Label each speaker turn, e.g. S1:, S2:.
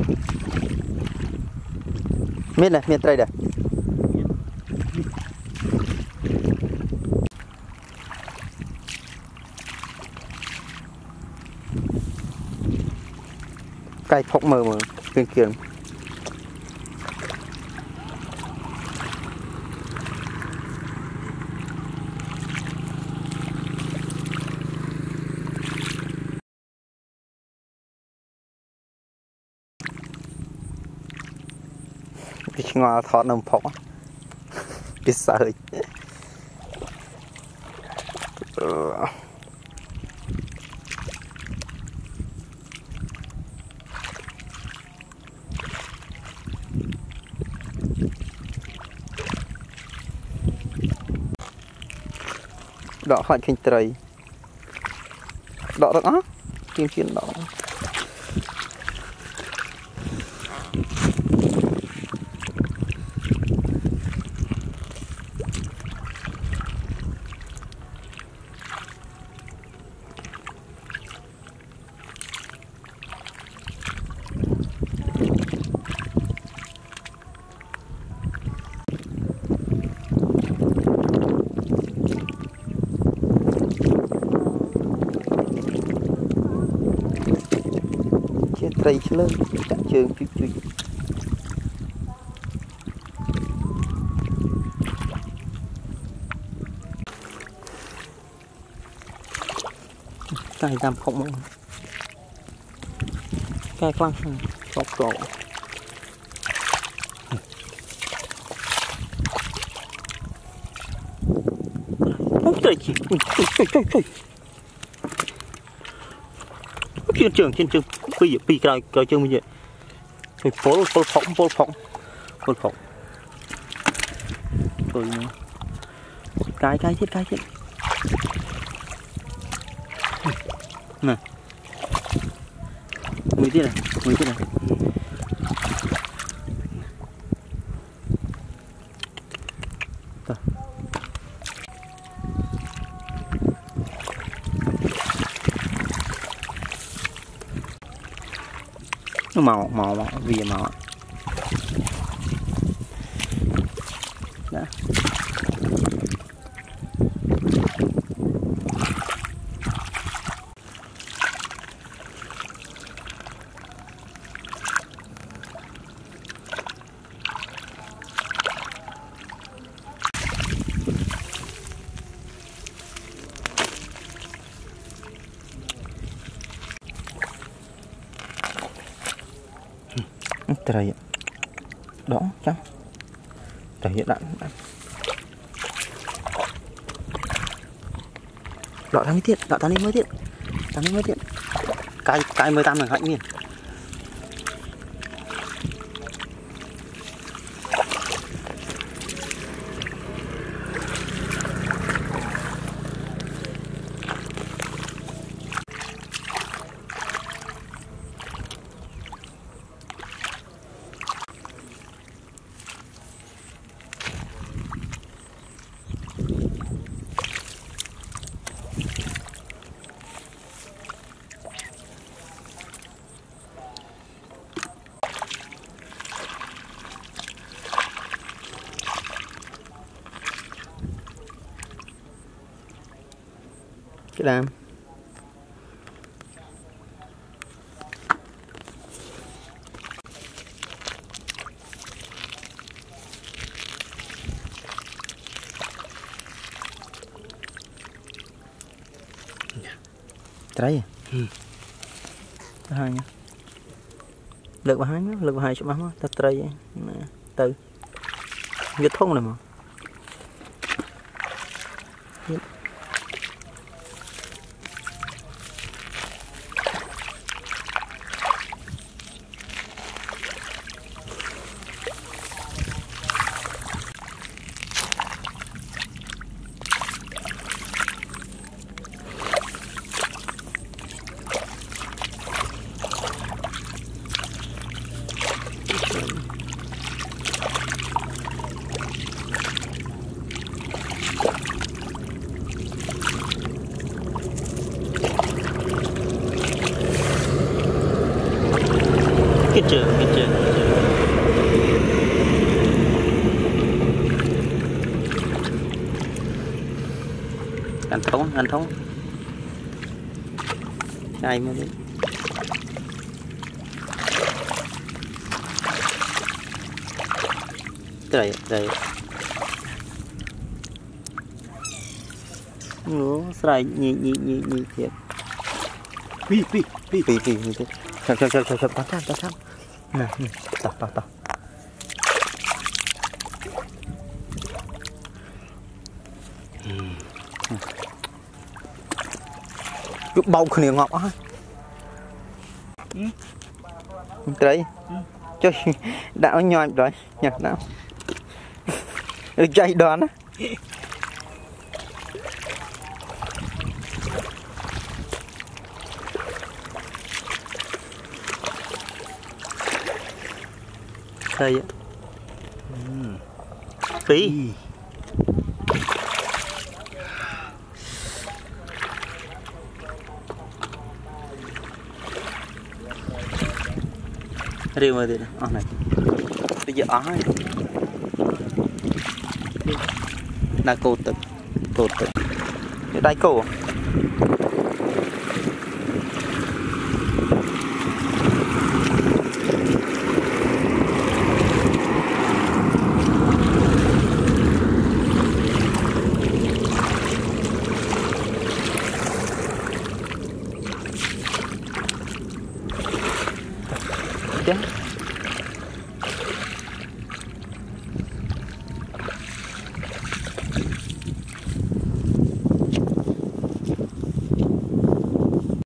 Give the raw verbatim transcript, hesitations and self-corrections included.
S1: miết này miết đây đây cây phốc mờ mờ kiên kiên cái ngò thọ nằm phốc cái sợi đỏ hỏi kinh trời đỏ đó á kim chiên đỏ cây lớn chặn trường chút chút cây làm không mong cây khoan bọc cổ ôi trời chị trời trời trời trên trường trên trường bây bây cái cái trường bây giờ thì phố phố phộng phố phộng phố phộng rồi cái cái chết cái chết nè mười tiết này mười tiết này nó màu màu màu vì màu đó. Trời đó chắc trời đạn đọ thằng mới tiết đọ thằng mới tiết thằng mới tiết cái cái mười tám là hạnh miền cái đam trái ừ. Hai nhá lượt vào hai nhá lượt vào hai chục bám ta trái từ cái thông này mà Kết trường, kết trường. Ăn thống, ăn thống. Ai mới đi. Đây, đây. Nó sài nhị nhị nhị nhị thiệt.
S2: Pi pi pi
S1: pi pi như thế. Chậm chậm chậm chậm chậm tao tao tao. Nè, tao tao tao. Chút bầu khỉ ngọc á. Đấy. Chơi đã nhoi rồi, nhặt nào. Được dây đòn á. Đây á. Tí. Riêng rồi thì đó này. Bây giờ ó này. Là cột tự. Cột tự. Cái đáy cổ. Chứ